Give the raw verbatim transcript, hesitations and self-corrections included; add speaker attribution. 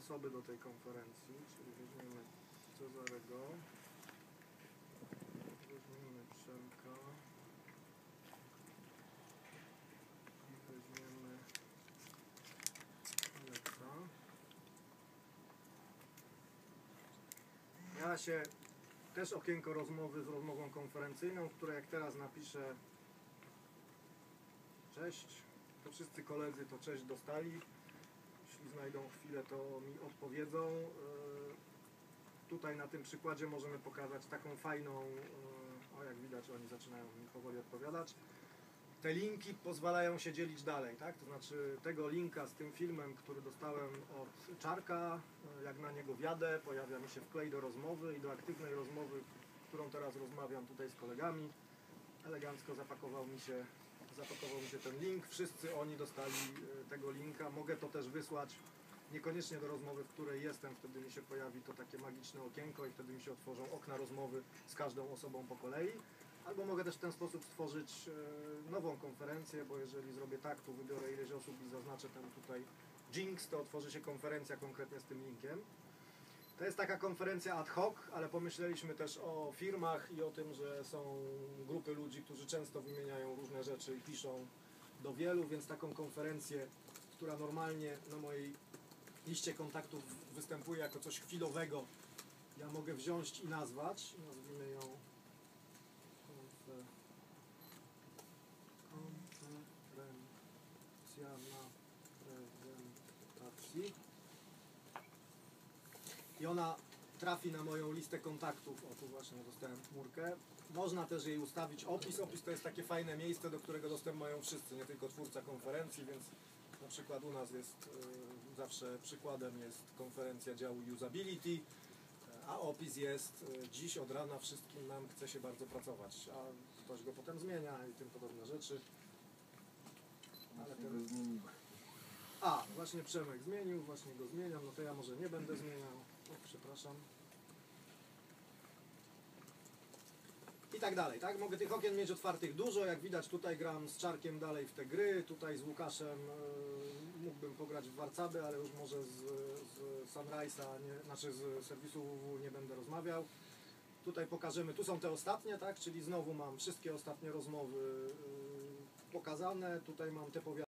Speaker 1: osoby do tej konferencji, czyli weźmiemy Cezarego, weźmiemy Przemka i weźmiemy Aleksa. Ja się też okienko rozmowy z rozmową konferencyjną, w której jak teraz napiszę cześć, to wszyscy koledzy to cześć dostali. Jeśli znajdą chwilę, to mi odpowiedzą. Tutaj na tym przykładzie możemy pokazać taką fajną, o jak widać oni zaczynają mi powoli odpowiadać. Te linki pozwalają się dzielić dalej, tak? To znaczy tego linka z tym filmem, który dostałem od Czarka, jak na niego wjadę, pojawia mi się wklej do rozmowy i do aktywnej rozmowy, którą teraz rozmawiam tutaj z kolegami. Elegancko zapakował mi się, zapakował mi się ten link. Wszyscy oni dostali tego linka. Mogę to też wysłać niekoniecznie do rozmowy, w której jestem. Wtedy mi się pojawi to takie magiczne okienko i wtedy mi się otworzą okna rozmowy z każdą osobą po kolei. Albo mogę też w ten sposób stworzyć nową konferencję, bo jeżeli zrobię tak, tu wybiorę ileś osób i zaznaczę ten tutaj Jinx, to otworzy się konferencja konkretnie z tym linkiem. To jest taka konferencja ad hoc, ale pomyśleliśmy też o firmach i o tym, że są grupy ludzi, którzy często wymieniają różne rzeczy i piszą do wielu, więc taką konferencję, która normalnie na mojej liście kontaktów występuje jako coś chwilowego, ja mogę wziąć i nazwać. Nazwijmy ją konferencja na prezentacji. I ona trafi na moją listę kontaktów. O, tu właśnie dostałem chmurkę. Można też jej ustawić opis. Opis to jest takie fajne miejsce, do którego dostęp mają wszyscy, nie tylko twórca konferencji, więc na przykład u nas jest y, zawsze przykładem jest konferencja działu usability, a opis jest y, dziś od rana wszystkim nam chce się bardzo pracować, a ktoś go potem zmienia i tym podobne rzeczy. Ale ten... A, właśnie Przemek zmienił, właśnie go zmieniam, no to ja może nie będę zmieniał. O, przepraszam. I tak dalej, tak? Mogę tych okien mieć otwartych dużo, jak widać tutaj gram z Czarkiem dalej w te gry, tutaj z Łukaszem yy, mógłbym pograć w Warcaby, ale już może z, z Sunrise'a, nie, znaczy z serwisu W W W nie będę rozmawiał. Tutaj pokażemy, tu są te ostatnie, tak? Czyli znowu mam wszystkie ostatnie rozmowy yy, pokazane, tutaj mam te powiadomienia.